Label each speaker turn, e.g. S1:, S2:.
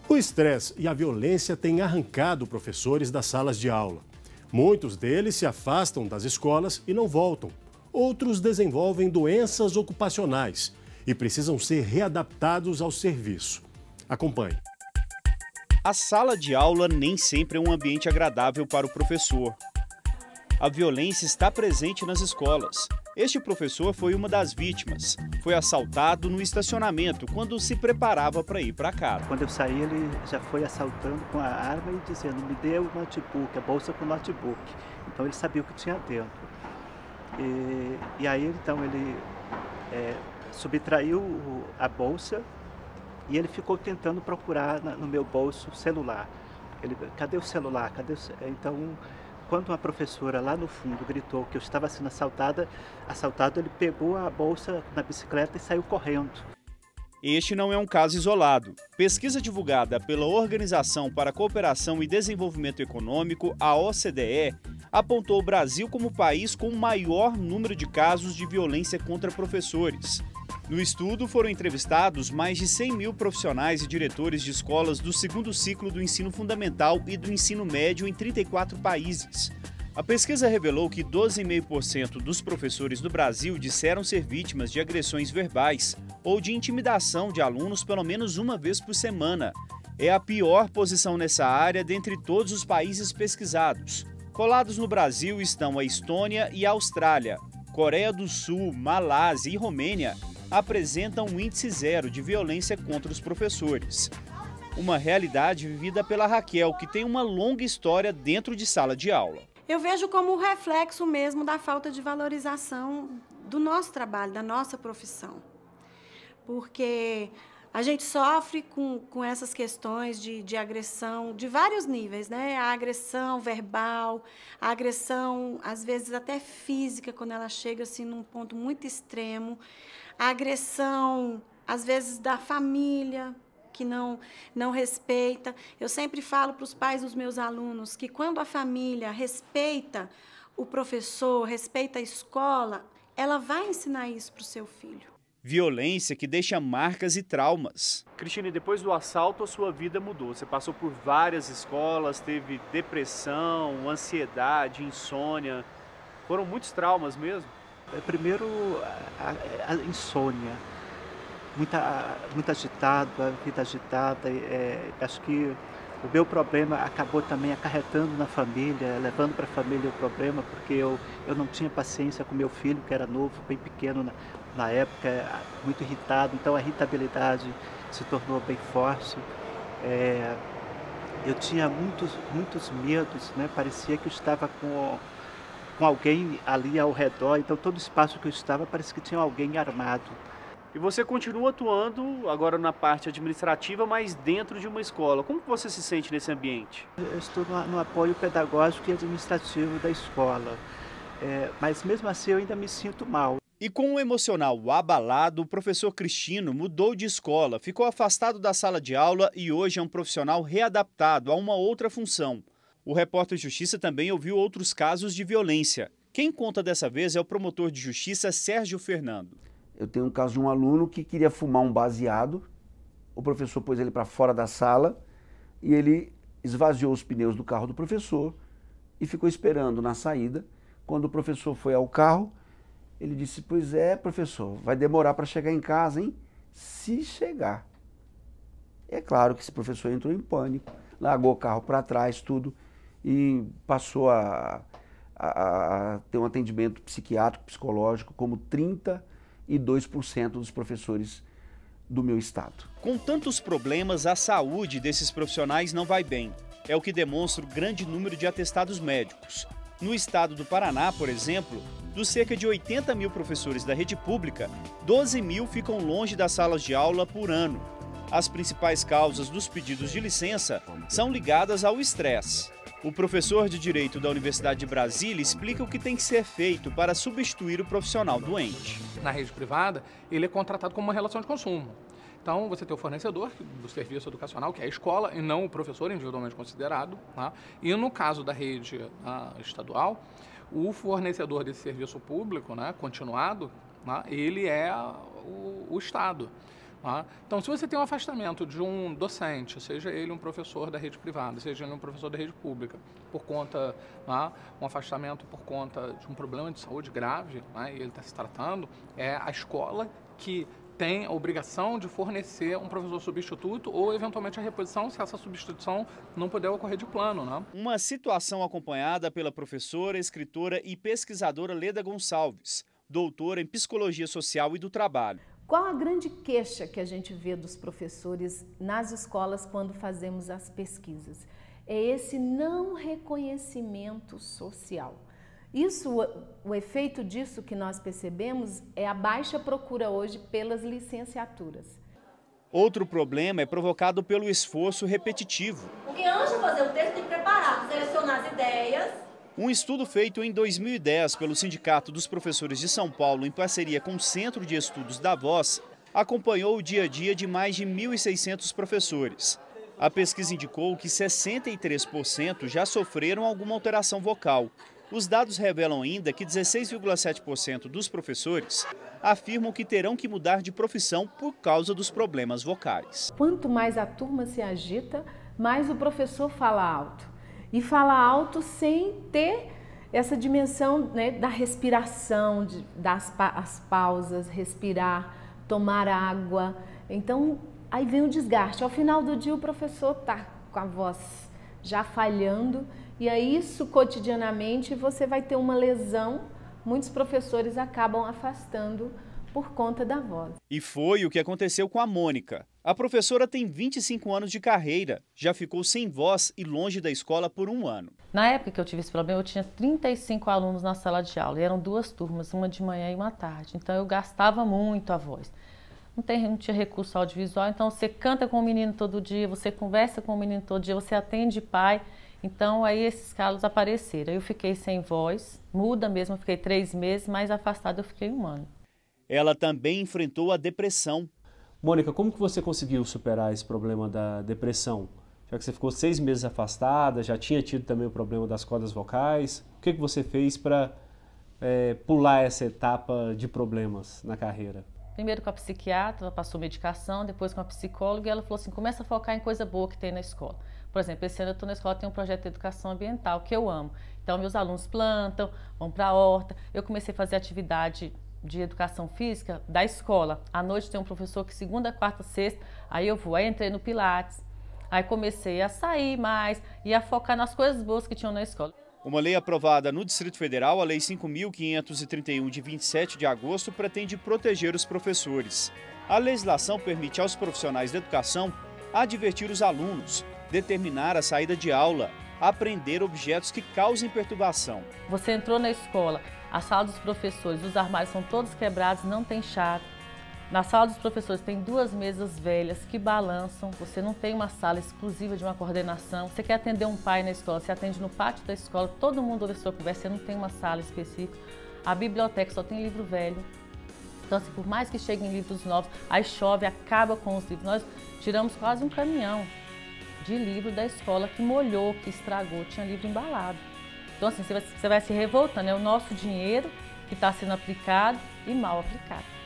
S1: O estresse e a violência têm arrancado professores das salas de aula. Muitos deles se afastam das escolas e não voltam. Outros desenvolvem doenças ocupacionais e precisam ser readaptados ao serviço. Acompanhe.
S2: A sala de aula nem sempre é um ambiente agradável para o professor. A violência está presente nas escolas. Este professor foi uma das vítimas. Foi assaltado no estacionamento quando se preparava para ir para casa.
S3: Quando eu saí, ele já foi assaltando com a arma e dizendo: me dê o notebook, a bolsa com o notebook. Então ele sabia o que tinha dentro. E aí então ele subtraiu a bolsa e ele ficou tentando procurar no meu bolso o celular. Cadê o celular? Então, quando uma professora lá no fundo gritou que eu estava sendo assaltado, ele pegou a bolsa na bicicleta e saiu correndo.
S2: Este não é um caso isolado. Pesquisa divulgada pela Organização para a Cooperação e Desenvolvimento Econômico, a OCDE, apontou o Brasil como o país com o maior número de casos de violência contra professores. No estudo foram entrevistados mais de 100 mil profissionais e diretores de escolas do segundo ciclo do ensino fundamental e do ensino médio em 34 países. A pesquisa revelou que 12,5% dos professores do Brasil disseram ser vítimas de agressões verbais ou de intimidação de alunos pelo menos uma vez por semana. É a pior posição nessa área dentre todos os países pesquisados. Colados no Brasil estão a Estônia e a Austrália. Coreia do Sul, Malásia e Romênia apresentam um índice zero de violência contra os professores. Uma realidade vivida pela Raquel, que tem uma longa história dentro de sala de aula.
S4: Eu vejo como um reflexo mesmo da falta de valorização do nosso trabalho, da nossa profissão. Porque a gente sofre com essas questões de agressão de vários níveis, né? A agressão verbal, a agressão, às vezes, até física, quando ela chega assim, num ponto muito extremo. A agressão, às vezes, da família, que não respeita. Eu sempre falo para os pais dos meus alunos que quando a família respeita o professor, respeita a escola, ela vai ensinar isso para o seu filho.
S2: Violência que deixa marcas e traumas. Cristina, depois do assalto, a sua vida mudou. Você passou por várias escolas, teve depressão, ansiedade, insônia. Foram muitos traumas mesmo?
S3: Primeiro, a insônia. Muito agitado, a vida agitada. Acho que o meu problema acabou também acarretando na família, levando para a família o problema, porque eu não tinha paciência com meu filho, que era novo, bem pequeno na época, muito irritado. Então a irritabilidade se tornou bem forte. Eu tinha muitos medos, né? Parecia que eu estava com alguém ali ao redor, então todo espaço que eu estava parecia que tinha alguém armado.
S2: E você continua atuando agora na parte administrativa, mas dentro de uma escola. Como você se sente nesse ambiente?
S3: Eu estou no apoio pedagógico e administrativo da escola, mas mesmo assim eu ainda me sinto mal.
S2: E com o emocional abalado, o professor Cristino mudou de escola, ficou afastado da sala de aula e hoje é um profissional readaptado a uma outra função. O repórter Justiça também ouviu outros casos de violência. Quem conta dessa vez é o promotor de justiça Sérgio Fernando.
S5: Eu tenho um caso de um aluno que queria fumar um baseado, o professor pôs ele para fora da sala e ele esvaziou os pneus do carro do professor e ficou esperando na saída. Quando o professor foi ao carro, ele disse: pois é, professor, vai demorar para chegar em casa, hein? Se chegar. É claro que esse professor entrou em pânico, largou o carro para trás, tudo, e passou a ter um atendimento psiquiátrico, psicológico, como 32% dos professores do meu estado.
S2: Com tantos problemas, a saúde desses profissionais não vai bem. É o que demonstra o grande número de atestados médicos. No estado do Paraná, por exemplo, dos cerca de 80 mil professores da rede pública, 12 mil ficam longe das salas de aula por ano. As principais causas dos pedidos de licença são ligadas ao estresse. O professor de Direito da Universidade de Brasília explica o que tem que ser feito para substituir o profissional doente.
S6: Na rede privada, ele é contratado como uma relação de consumo. Então, você tem o fornecedor do serviço educacional, que é a escola, e não o professor individualmente considerado. Tá? E no caso da rede estadual, o fornecedor desse serviço público, né, continuado, né, ele é o Estado. Tá? Então, se você tem um afastamento de um docente, seja ele um professor da rede privada, seja ele um professor da rede pública, por conta, tá? Um afastamento por conta de um problema de saúde grave, tá? E ele está se tratando, é a escola que tem a obrigação de fornecer um professor substituto ou, eventualmente, a reposição, se essa substituição não puder ocorrer de plano, né?
S2: Uma situação acompanhada pela professora, escritora e pesquisadora Leda Gonçalves, doutora em Psicologia Social e do Trabalho.
S7: Qual a grande queixa que a gente vê dos professores nas escolas quando fazemos as pesquisas? É esse não reconhecimento social. O efeito disso que nós percebemos é a baixa procura hoje pelas licenciaturas.
S2: Outro problema é provocado pelo esforço repetitivo.
S8: Porque antes de fazer o texto tem que preparar, selecionar as ideias.
S2: Um estudo feito em 2010 pelo Sindicato dos Professores de São Paulo, em parceria com o Centro de Estudos da Voz, acompanhou o dia a dia de mais de 1.600 professores. A pesquisa indicou que 63% já sofreram alguma alteração vocal. Os dados revelam ainda que 16,7% dos professores afirmam que terão que mudar de profissão por causa dos problemas vocais.
S7: Quanto mais a turma se agita, mais o professor fala alto. E fala alto sem ter essa dimensão, né, da respiração, as pausas, respirar, tomar água. Então, aí vem o desgaste. Ao final do dia, o professor está com a voz já falhando. E aí, isso cotidianamente, você vai ter uma lesão. Muitos professores acabam afastando por conta da voz.
S2: E foi o que aconteceu com a Mônica. A professora tem 25 anos de carreira, já ficou sem voz e longe da escola por 1 ano.
S9: Na época que eu tive esse problema, eu tinha 35 alunos na sala de aula, e eram 2 turmas, uma de manhã e uma à tarde. Então eu gastava muito a voz. Não tinha recurso audiovisual, então você canta com o menino todo dia, você conversa com o menino todo dia, você atende pai. Então aí esses calos apareceram. Eu fiquei sem voz, muda mesmo, eu fiquei 3 meses, mais afastada eu fiquei 1 ano.
S2: Ela também enfrentou a depressão.
S10: Mônica, como que você conseguiu superar esse problema da depressão? Já que você ficou 6 meses afastada, já tinha tido também o problema das cordas vocais. O que você fez para pular essa etapa de problemas na carreira?
S9: Primeiro com a psiquiatra, ela passou medicação, depois com a psicóloga, e ela falou assim, começa a focar em coisa boa que tem na escola. Por exemplo, esse ano eu estou na escola, tem um projeto de educação ambiental, que eu amo. Então, meus alunos plantam, vão para a horta. Eu comecei a fazer atividade de educação física da escola. À noite tem um professor que segunda, quarta, sexta, aí eu vou. Aí entrei no Pilates, aí comecei a sair mais e a focar nas coisas boas que tinham na escola.
S2: Uma lei aprovada no Distrito Federal, a Lei 5.531 de 27 de agosto, pretende proteger os professores. A legislação permite aos profissionais da educação advertir os alunos, determinar a saída de aula, aprender objetos que causem perturbação.
S9: Você entrou na escola, a sala dos professores, os armários são todos quebrados, não tem chave. Na sala dos professores tem 2 mesas velhas que balançam, você não tem uma sala exclusiva de uma coordenação. Você quer atender um pai na escola, você atende no pátio da escola, todo mundo ouve a sua conversa, você não tem uma sala específica. A biblioteca só tem livro velho. Então, assim, por mais que cheguem livros novos, aí chove, acaba com os livros. Nós tiramos quase um caminhão de livro da escola que molhou, que estragou, tinha livro embalado. Então, assim, você vai se revoltando, é o nosso dinheiro que está sendo aplicado e mal aplicado.